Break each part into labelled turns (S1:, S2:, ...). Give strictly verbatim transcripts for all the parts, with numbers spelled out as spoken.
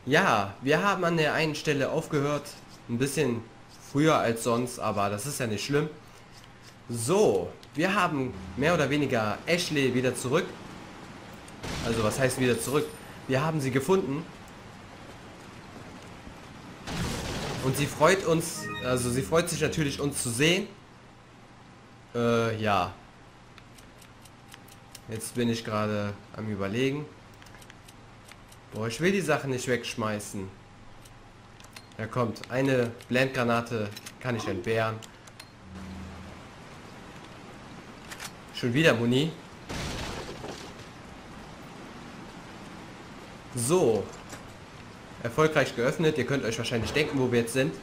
S1: Ja, wir haben an der einen Stelle aufgehört. Ein bisschen früher als sonst, aber das ist ja nicht schlimm. So, wir haben mehr oder weniger Ashley wieder zurück. Also was heißt wieder zurück? Wir haben sie gefunden. Und sie freut uns, also sie freut sich natürlich, uns zu sehen. Äh, ja. Jetzt bin ich gerade am Überlegen. Boah, ich will die Sachen nicht wegschmeißen. Ja, kommt. Eine Blendgranate kann ich entbehren. Schon wieder Muni. So. Erfolgreich geöffnet. Ihr könnt euch wahrscheinlich denken, wo wir jetzt sind.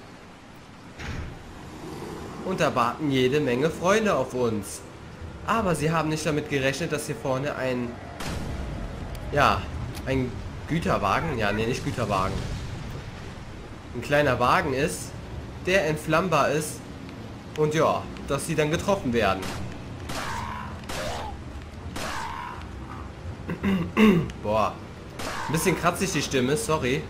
S1: Und da warten jede Menge Freunde auf uns. Aber sie haben nicht damit gerechnet, dass hier vorne ein... Ja, ein Güterwagen... Ja, nee, nicht Güterwagen. Ein kleiner Wagen ist, der entflammbar ist. Und ja, dass sie dann getroffen werden. Boah. Ein bisschen kratzig die Stimme, sorry.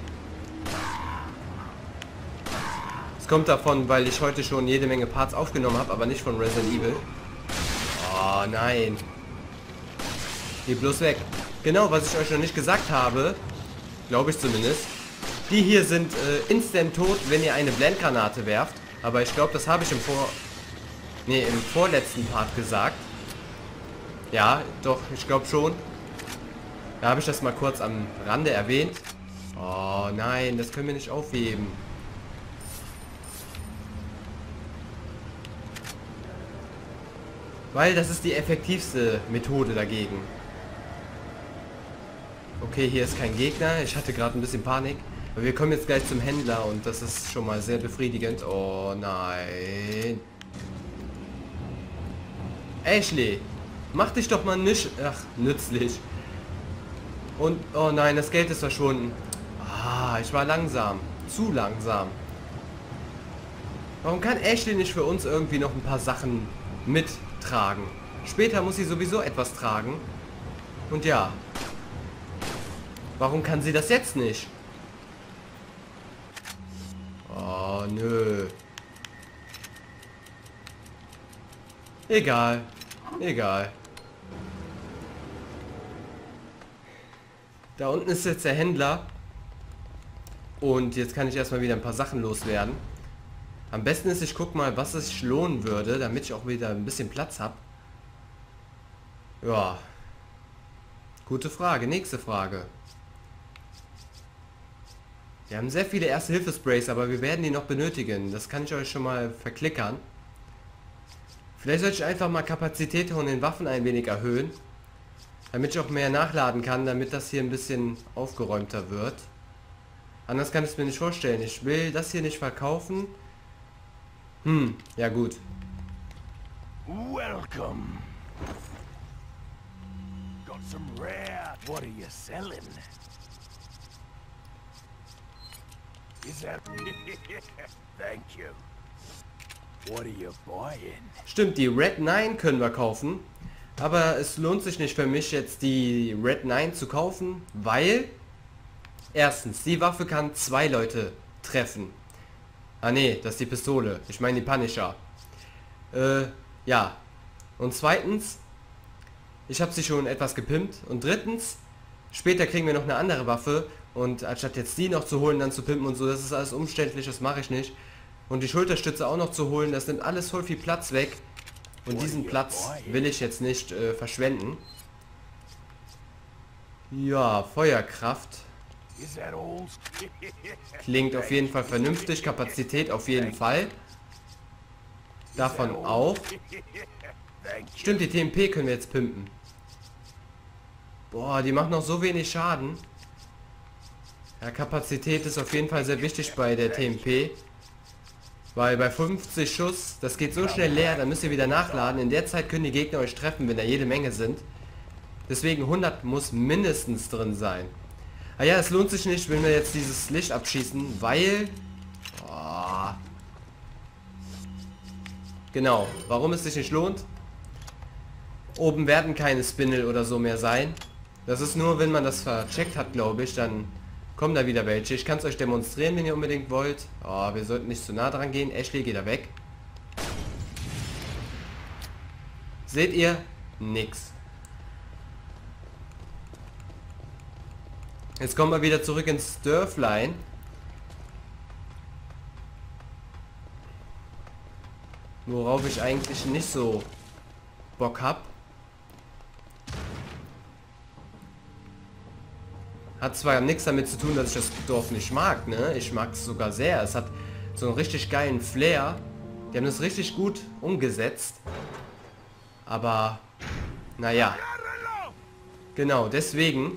S1: Es kommt davon, weil ich heute schon jede Menge Parts aufgenommen habe, aber nicht von Resident Evil. Oh nein. Geh bloß weg. Genau, was ich euch noch nicht gesagt habe, glaube ich zumindest. Die hier sind äh, instant tot, wenn ihr eine Blendgranate werft. Aber ich glaube, das habe ich im Vor... Nee, im vorletzten Part gesagt. Ja, doch, ich glaube schon. Da habe ich das mal kurz am Rande erwähnt. Oh nein, das können wir nicht aufheben. Weil das ist die effektivste Methode dagegen. Okay, hier ist kein Gegner. Ich hatte gerade ein bisschen Panik. Aber wir kommen jetzt gleich zum Händler und das ist schon mal sehr befriedigend. Oh nein. Ashley, mach dich doch mal nicht... Ach, nützlich. Und, oh nein, das Geld ist verschwunden. Ah, ich war langsam. Zu langsam. Warum kann Ashley nicht für uns irgendwie noch ein paar Sachen mittragen? Später muss sie sowieso etwas tragen. Und ja. Warum kann sie das jetzt nicht? Oh, nö. Egal. Egal. Da unten ist jetzt der Händler. Und jetzt kann ich erstmal wieder ein paar Sachen loswerden. Am besten ist, ich guck mal, was es sich lohnen würde, damit ich auch wieder ein bisschen Platz habe. Ja. Gute Frage. Nächste Frage. Wir haben sehr viele Erste-Hilfe-Sprays, aber wir werden die noch benötigen. Das kann ich euch schon mal verklickern. Vielleicht sollte ich einfach mal Kapazität von den Waffen ein wenig erhöhen. Damit ich auch mehr nachladen kann, damit das hier ein bisschen aufgeräumter wird. Anders kann ich es mir nicht vorstellen. Ich will das hier nicht verkaufen. Hm, ja gut.
S2: Welcome. Got some rare. What are you selling? Is that... Thank you. What are you buying?
S1: Stimmt, die Red neun können wir kaufen. Aber es lohnt sich nicht für mich jetzt die Red neun zu kaufen, weil... Erstens, die Waffe kann zwei Leute treffen. Ah nee, das ist die Pistole. Ich meine die Punisher. Äh, ja. Und zweitens, ich habe sie schon etwas gepimpt. Und drittens, später kriegen wir noch eine andere Waffe. Und anstatt jetzt die noch zu holen, dann zu pimpen und so, das ist alles umständlich, das mache ich nicht. Und die Schulterstütze auch noch zu holen, das nimmt alles voll viel Platz weg. Und diesen Platz will ich jetzt nicht äh, verschwenden. Ja, Feuerkraft. Klingt auf jeden Fall vernünftig. Kapazität auf jeden Fall. Davon auch. Stimmt, die T M P können wir jetzt pimpen. Boah, die macht noch so wenig Schaden. Ja, Kapazität ist auf jeden Fall sehr wichtig bei der T M P. Weil bei fünfzig Schuss, das geht so schnell leer, dann müsst ihr wieder nachladen. In der Zeit können die Gegner euch treffen, wenn da jede Menge sind. Deswegen hundert muss mindestens drin sein. Ah ja, es lohnt sich nicht, wenn wir jetzt dieses Licht abschießen, weil... Oh, genau, warum es sich nicht lohnt? Oben werden keine Spindle oder so mehr sein. Das ist nur, wenn man das vercheckt hat, glaube ich, dann Kommen da wieder welche. Ich kann es euch demonstrieren, wenn ihr unbedingt wollt. Oh, wir sollten nicht zu nah dran gehen. Ashley, geht da weg. Seht ihr? Nix. Jetzt kommen wir wieder zurück ins Dörflein. Worauf ich eigentlich nicht so Bock hab. Hat zwar nichts damit zu tun, dass ich das Dorf nicht mag, ne? Ich mag es sogar sehr. Es hat so einen richtig geilen Flair. Die haben das richtig gut umgesetzt. Aber, naja. Genau, deswegen...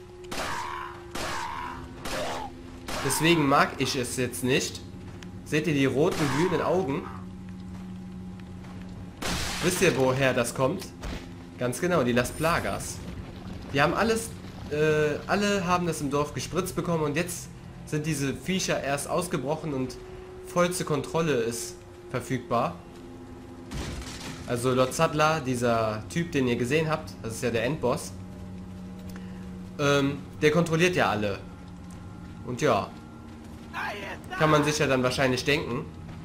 S1: Deswegen mag ich es jetzt nicht. Seht ihr die roten, glühenden Augen? Wisst ihr, woher das kommt? Ganz genau, die Las Plagas. Die haben alles... Äh, alle haben das im Dorf gespritzt bekommen und jetzt sind diese Viecher erst ausgebrochen und vollste Kontrolle ist verfügbar. Also Lord Saddler, dieser Typ, den ihr gesehen habt, das ist ja der Endboss, ähm, der kontrolliert ja alle. Und ja, kann man sich ja dann wahrscheinlich denken.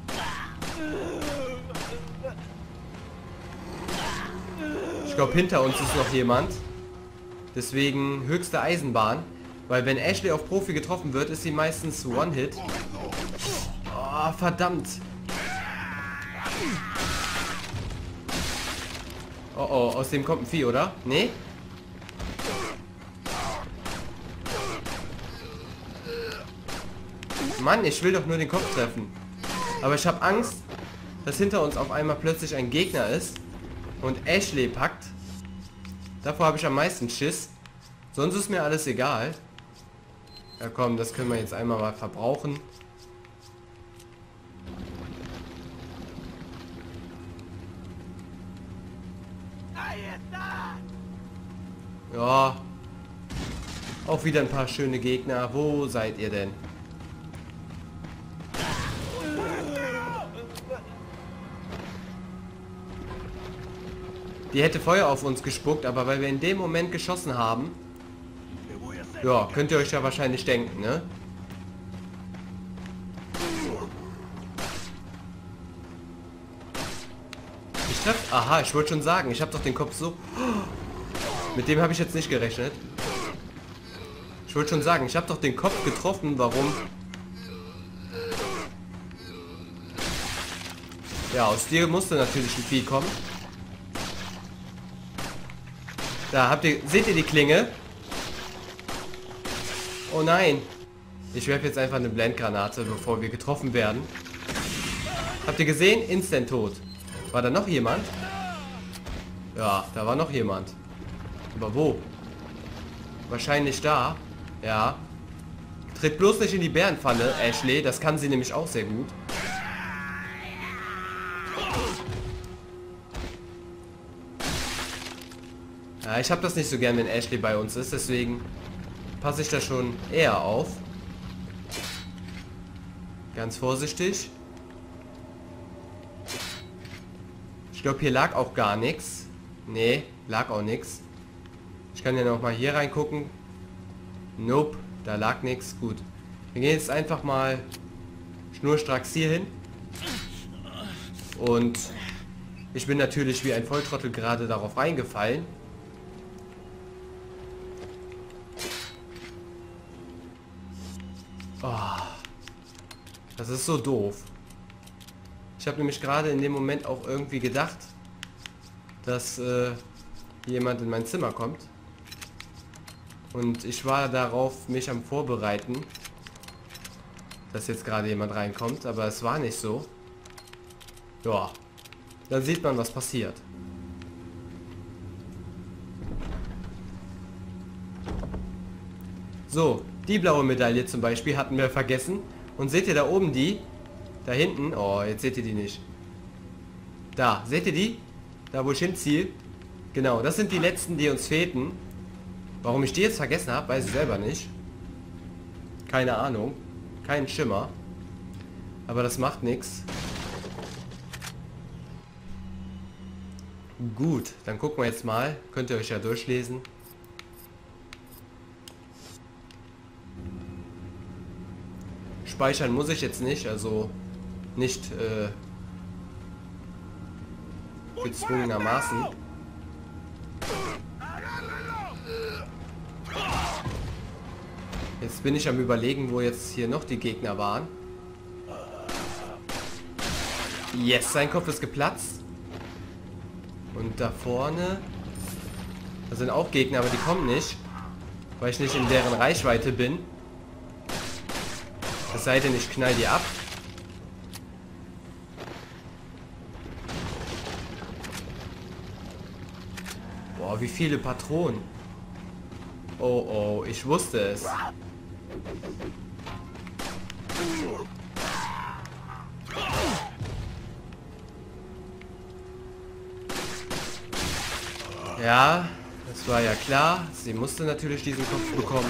S1: Ich glaube, hinter uns ist noch jemand. Deswegen höchste Eisenbahn. Weil wenn Ashley auf Profi getroffen wird, ist sie meistens One-Hit. Oh, verdammt. Oh oh, aus dem kommt ein Vieh, oder? Nee? Mann, ich will doch nur den Kopf treffen. Aber ich habe Angst, dass hinter uns auf einmal plötzlich ein Gegner ist und Ashley packt. Davor habe ich am meisten Schiss. Sonst ist mir alles egal. Ja komm, das können wir jetzt einmal mal verbrauchen. Ja. Auch wieder ein paar schöne Gegner. Wo seid ihr denn? Die hätte Feuer auf uns gespuckt, aber weil wir in dem Moment geschossen haben, ja, könnt ihr euch ja wahrscheinlich denken, ne? Ich treff... Aha, ich wollte schon sagen, ich habe doch den Kopf so... Mit dem habe ich jetzt nicht gerechnet. Ich wollte schon sagen, ich habe doch den Kopf getroffen, warum... Ja, aus dir musste natürlich ein Vieh kommen. Da habt ihr, seht ihr die Klinge? Oh nein. Ich werfe jetzt einfach eine Blendgranate, bevor wir getroffen werden. Habt ihr gesehen? Instant tot. War da noch jemand? Ja, da war noch jemand. Aber wo? Wahrscheinlich da. Ja. Tritt bloß nicht in die Bärenfalle, Ashley. Das kann sie nämlich auch sehr gut. Ja, ich habe das nicht so gern, wenn Ashley bei uns ist, deswegen passe ich da schon eher auf. Ganz vorsichtig. Ich glaube, hier lag auch gar nichts. Nee, lag auch nichts. Ich kann ja noch mal hier reingucken. Nope, da lag nichts. Gut. Wir gehen jetzt einfach mal schnurstracks hier hin. Und ich bin natürlich wie ein Volltrottel gerade darauf reingefallen. Oh, das ist so doof. Ich habe nämlich gerade in dem Moment auch irgendwie gedacht, dass äh, jemand in mein Zimmer kommt. Und ich war darauf mich am Vorbereiten, dass jetzt gerade jemand reinkommt, aber es war nicht so. Ja, dann sieht man, was passiert. So, die blaue Medaille zum Beispiel hatten wir vergessen. Und seht ihr da oben die? Da hinten? Oh, jetzt seht ihr die nicht. Da, seht ihr die? Da, wo ich hinziehe. Genau, das sind die letzten, die uns fehlten. Warum ich die jetzt vergessen habe, weiß ich selber nicht. Keine Ahnung. Kein Schimmer. Aber das macht nichts. Gut, dann gucken wir jetzt mal. Könnt ihr euch ja durchlesen. speichern muss ich jetzt nicht, also nicht äh, gezwungenermaßen. Jetzt bin ich am Überlegen, wo jetzt hier noch die Gegner waren. Yes, sein Kopf ist geplatzt. Und da vorne, da sind auch Gegner, aber die kommen nicht, weil ich nicht in deren Reichweite bin. Es sei denn, ich knall die ab. Boah, wie viele Patronen. Oh, oh, ich wusste es. Ja, das war ja klar. Sie musste natürlich diesen Kopf bekommen.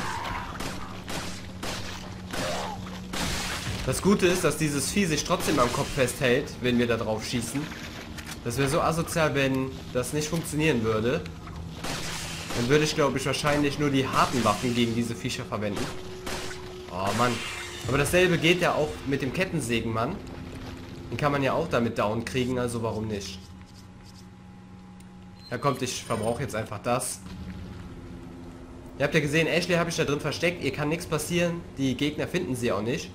S1: Das Gute ist, dass dieses Vieh sich trotzdem am Kopf festhält, wenn wir da drauf schießen. Das wäre so asozial, wenn das nicht funktionieren würde. Dann würde ich, glaube ich, wahrscheinlich nur die harten Waffen gegen diese Viecher verwenden. Oh Mann. Aber dasselbe geht ja auch mit dem Kettensägenmann. Den kann man ja auch damit down kriegen, also warum nicht? Ja, kommt, ich verbrauche jetzt einfach das. Ihr habt ja gesehen, Ashley habe ich da drin versteckt. Ihr kann nichts passieren. Die Gegner finden sie auch nicht.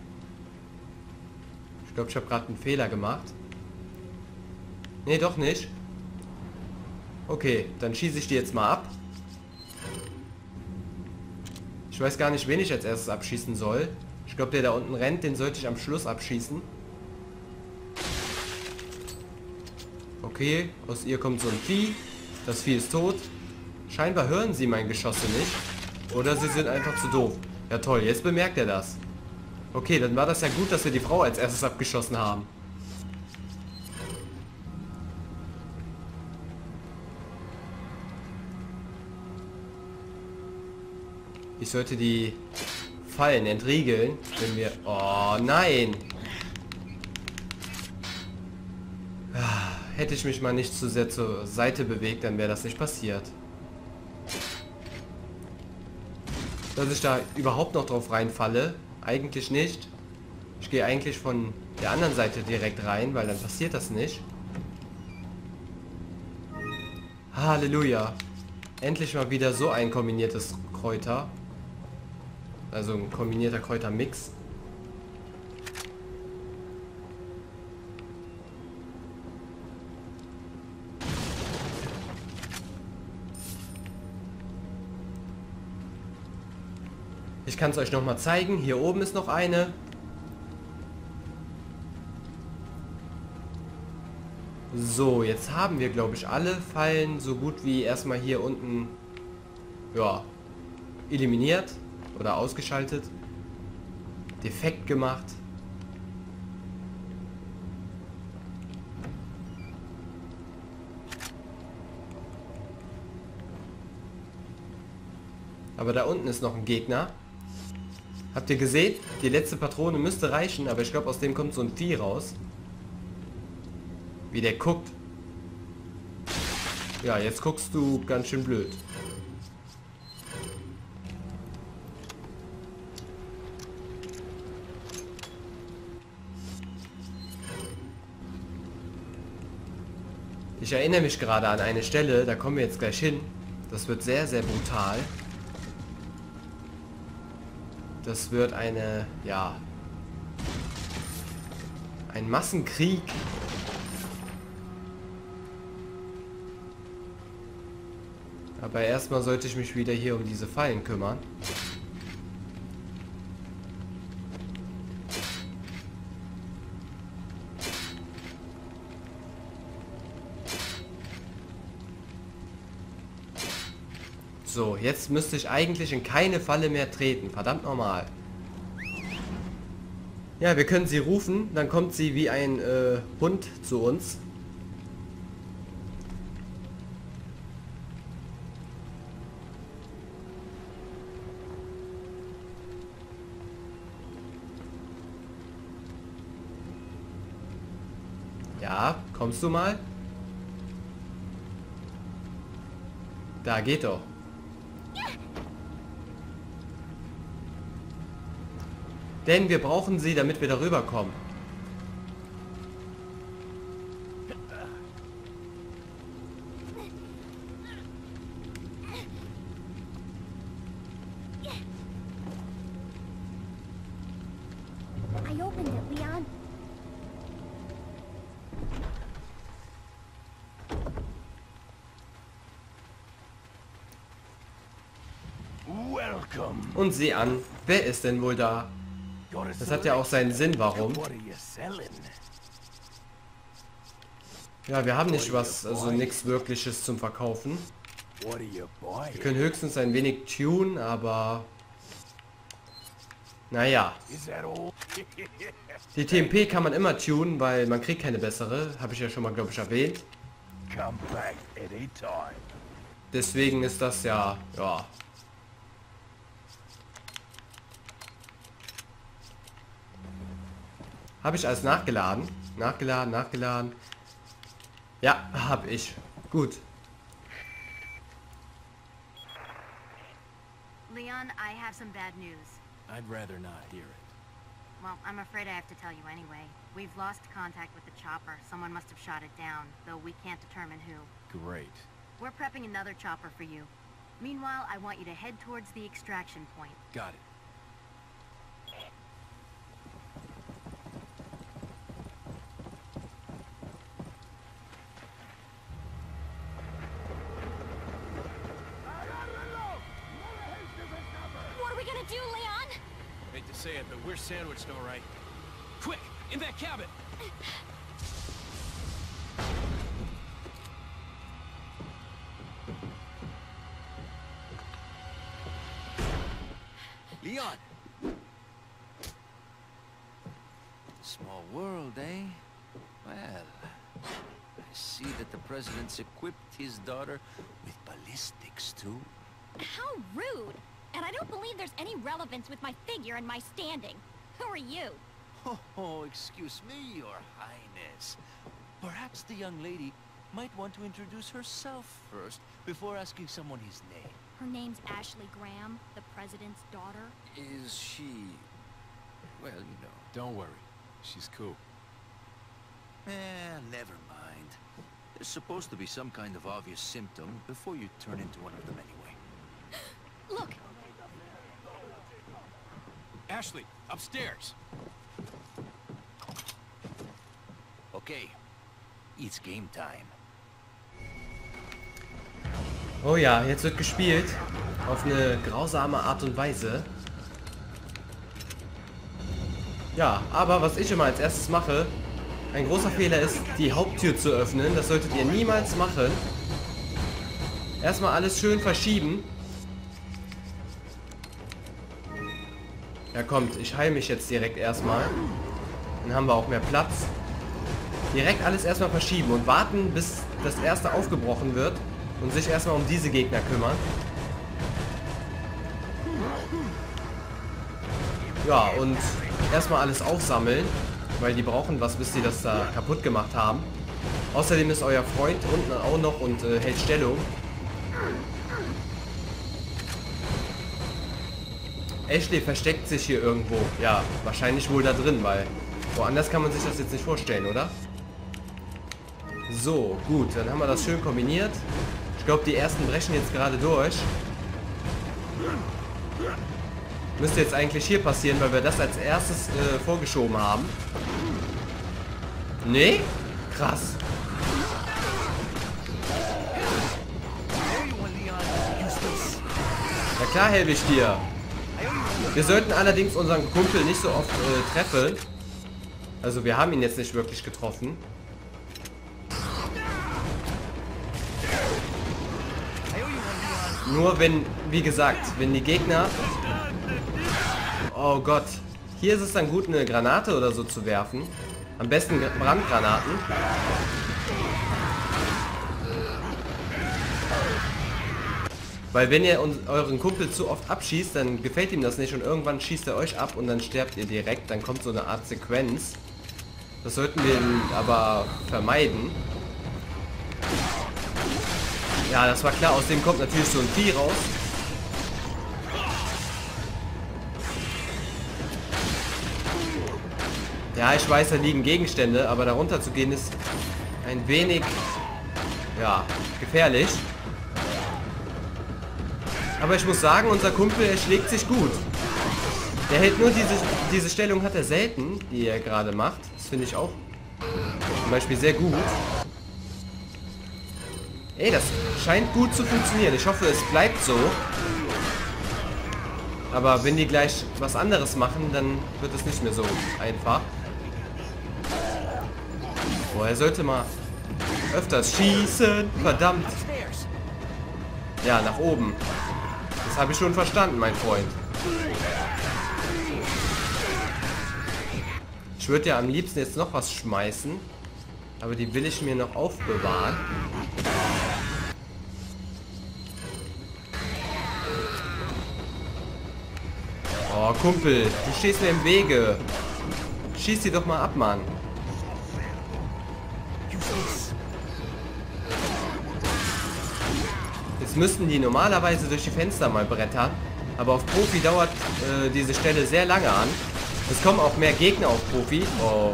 S1: Ich glaube, ich habe gerade einen Fehler gemacht. Nee, doch nicht. Okay, dann schieße ich die jetzt mal ab. Ich weiß gar nicht, wen ich als erstes abschießen soll. Ich glaube, der da unten rennt, den sollte ich am Schluss abschießen. Okay, aus ihr kommt so ein Vieh. Das Vieh ist tot. Scheinbar hören sie mein Geschosse nicht. Oder sie sind einfach zu doof. Ja toll, jetzt bemerkt er das. Okay, dann war das ja gut, dass wir die Frau als erstes abgeschossen haben. Ich sollte die Fallen entriegeln, wenn wir... Oh nein! Hätte ich mich mal nicht zu sehr zur Seite bewegt, dann wäre das nicht passiert. Dass ich da überhaupt noch drauf reinfalle, eigentlich nicht. Ich gehe eigentlich von der anderen Seite direkt rein, weil dann passiert das nicht. Halleluja. Endlich mal wieder so ein kombiniertes Kräuter. Also ein kombinierter Kräutermix. Ich kann es euch noch mal zeigen. Hier oben ist noch eine. So, jetzt haben wir, glaube ich, alle Fallen so gut wie erstmal hier unten, ja, eliminiert oder ausgeschaltet. Defekt gemacht. Aber da unten ist noch ein Gegner. Habt ihr gesehen? Die letzte Patrone müsste reichen, aber ich glaube, aus dem kommt so ein Vieh raus. Wie der guckt. Ja, jetzt guckst du ganz schön blöd. Ich erinnere mich gerade an eine Stelle, da kommen wir jetzt gleich hin. Das wird sehr, sehr brutal. Das wird eine, ja, ein Massenkrieg. Aber erstmal sollte ich mich wieder hier um diese Fallen kümmern. So, jetzt müsste ich eigentlich in keine Falle mehr treten. Verdammt normal. Ja, wir können sie rufen. Dann kommt sie wie ein äh, Hund zu uns. Ja, kommst du mal? Da geht doch. Denn wir brauchen sie, damit wir darüber kommen.
S3: I opened it, Leon.
S2: Welcome.
S1: Und sieh an, wer ist denn wohl da? Das hat ja auch seinen Sinn, warum.
S2: What are you selling?
S1: Ja, wir haben nicht was, also nichts Wirkliches zum Verkaufen.
S2: What are you
S1: Wir
S2: buying?
S1: können höchstens ein wenig tunen, aber... Naja.
S2: Is that all?
S1: Die T M P kann man immer tunen, weil man kriegt keine bessere. Habe ich ja schon mal, glaube ich, erwähnt.
S2: Come back anytime.
S1: Deswegen ist das ja... ja. Habe ich alles nachgeladen? Nachgeladen, nachgeladen. Ja, habe ich. Gut.
S4: Leon, I have some bad news.
S5: I'd rather not hear it.
S4: Well, I'm afraid I have to tell you anyway. We've lost contact with the chopper. Someone must have shot it down, though we can't determine who.
S5: Great.
S4: We're prepping another chopper for you. Meanwhile, I want you to head towards the extraction point.
S5: Got it.
S3: What are we gonna do, Leon?
S5: Hate to say it, but we're sandwiched all right. Quick, in that cabin! Leon!
S6: Small world, eh? Well, I see that the president's equipped his daughter with ballistics, too.
S3: How rude! And I don't believe there's any relevance with my figure and my standing. Who are you?
S6: Oh, oh, excuse me, Your Highness. Perhaps the young lady might want to introduce herself first, before asking someone his name.
S3: Her name's Ashley Graham, the president's daughter.
S6: Is she... well, you know...
S5: Don't worry. She's cool.
S6: Eh, never mind. There's supposed to be some kind of obvious symptom before you turn into one of them anyway.
S3: Look!
S5: Ashley, upstairs!
S6: Okay, it's game time.
S1: Oh ja, jetzt wird gespielt. Auf eine grausame Art und Weise. Ja, aber was ich immer als erstes mache, ein großer Fehler ist, die Haupttür zu öffnen. Das solltet ihr niemals machen. Erstmal alles schön verschieben. Ja, kommt, ich heile mich jetzt direkt erstmal. Dann haben wir auch mehr Platz. Direkt alles erstmal verschieben und warten, bis das erste aufgebrochen wird. Und sich erstmal um diese Gegner kümmern. Ja, und erstmal alles aufsammeln, weil die brauchen was, bis sie das da kaputt gemacht haben. Außerdem ist euer Freund unten auch noch und äh, hält Stellung. Ashley versteckt sich hier irgendwo. Ja, wahrscheinlich wohl da drin, weil woanders kann man sich das jetzt nicht vorstellen, oder? So, gut, dann haben wir das schön kombiniert. Ich glaube, die ersten brechen jetzt gerade durch. Müsste jetzt eigentlich hier passieren, weil wir das als erstes äh, vorgeschoben haben. Nee? Krass. Ja klar helfe ich dir. Wir sollten allerdings unseren Kumpel nicht so oft äh, treffen. Also wir haben ihn jetzt nicht wirklich getroffen. Nur wenn, wie gesagt, wenn die Gegner... Oh Gott. Hier ist es dann gut, eine Granate oder so zu werfen. Am besten Brandgranaten. Weil wenn ihr euren Kumpel zu oft abschießt, dann gefällt ihm das nicht und irgendwann schießt er euch ab und dann sterbt ihr direkt. Dann kommt so eine Art Sequenz. Das sollten wir aber vermeiden. Ja, das war klar. Aus dem kommt natürlich so ein Vieh raus. Ja, ich weiß, da liegen Gegenstände, aber darunter zu gehen ist ein wenig, ja, gefährlich. Aber ich muss sagen, unser Kumpel, er schlägt sich gut. Der hält nur diese, diese Stellung hat er selten, die er gerade macht. Das finde ich auch zum Beispiel sehr gut. Ey, das scheint gut zu funktionieren. Ich hoffe, es bleibt so. Aber wenn die gleich was anderes machen, dann wird es nicht mehr so einfach. Boah, er sollte mal öfters schießen. Verdammt. Ja, nach oben. Das habe ich schon verstanden, mein Freund. Ich würde ja am liebsten jetzt noch was schmeißen. Aber die will ich mir noch aufbewahren. Oh, Kumpel, du stehst mir im Wege. Schieß die doch mal ab, Mann. Jetzt müssten die normalerweise durch die Fenster mal brettern. Aber auf Profi dauert äh, diese Stelle sehr lange an. Es kommen auch mehr Gegner auf Profi. Oh.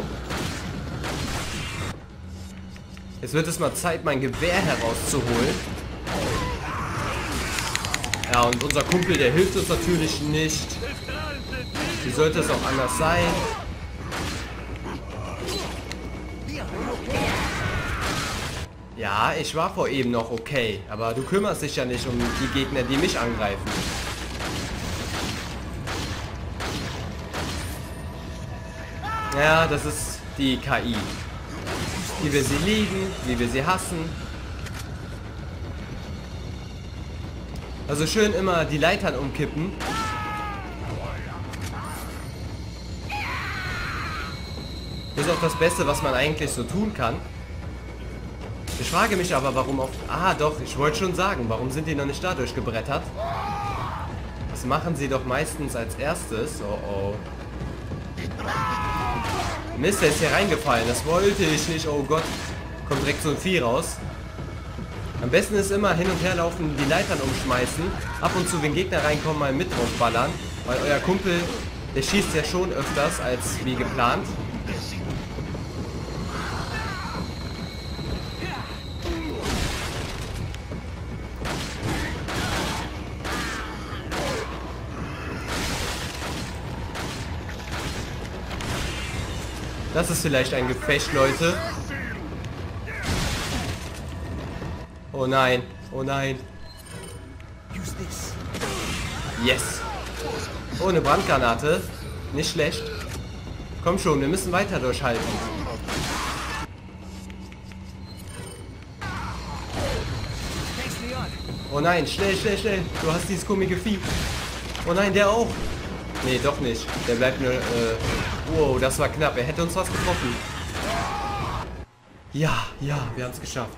S1: Jetzt wird es mal Zeit, mein Gewehr herauszuholen. Ja, und unser Kumpel, der hilft uns natürlich nicht. Wie sollte es auch anders sein? Ja, ich war vor eben noch okay. Aber du kümmerst dich ja nicht um die Gegner, die mich angreifen. Ja, das ist die K I. Wie wir sie lieben, wie wir sie hassen. Also schön immer die Leitern umkippen. Das ist auch das Beste, was man eigentlich so tun kann. Ich frage mich aber, warum auf... Ah, doch, ich wollte schon sagen, warum sind die noch nicht dadurch gebrettert? Das machen sie doch meistens als erstes. Oh, oh. Mist, der ist hier reingefallen. Das wollte ich nicht. Oh Gott. Kommt direkt so ein Vieh raus. Am besten ist immer hin und her laufen, die Leitern umschmeißen. Ab und zu, wenn Gegner reinkommen, mal mit drauf ballern. Weil euer Kumpel, der schießt ja schon öfters als wie geplant. Das ist vielleicht ein Gefecht, Leute. Oh nein, oh nein. Yes. Oh, eine Brandgranate. Nicht schlecht. Komm schon, wir müssen weiter durchhalten. Oh nein, schnell, schnell, schnell. Du hast dieses komische Vieh. Oh nein, der auch. Nee, doch nicht. Der bleibt nur... Äh, wow, das war knapp. Er hätte uns was getroffen. Ja, ja, wir haben es geschafft.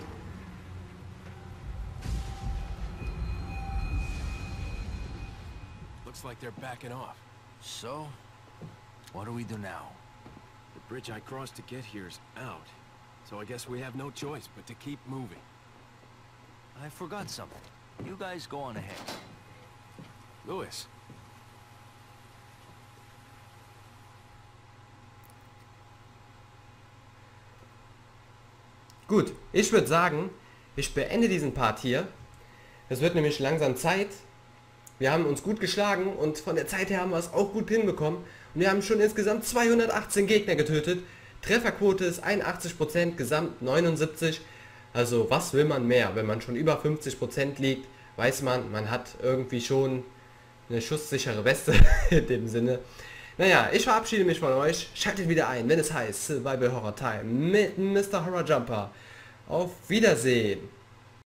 S5: Looks like they're backing off.
S6: So, what do we do now?
S5: The bridge I crossed to get here's out. So I guess we have no choice but to keep moving.
S6: I forgot something. You guys go on ahead.
S5: Louis.
S1: Gut, ich würde sagen, ich beende diesen Part hier. Es wird nämlich langsam Zeit. Wir haben uns gut geschlagen und von der Zeit her haben wir es auch gut hinbekommen. Und wir haben schon insgesamt zweihundertachtzehn Gegner getötet. Trefferquote ist einundachtzig Prozent, Gesamt neunundsiebzig. Also was will man mehr? Wenn man schon über fünfzig Prozent liegt, weiß man, man hat irgendwie schon eine schusssichere Weste in dem Sinne. Naja, ich verabschiede mich von euch. Schaltet wieder ein, wenn es heißt Survival Horror Time mit Mister Horror Jumper. Auf Wiedersehen.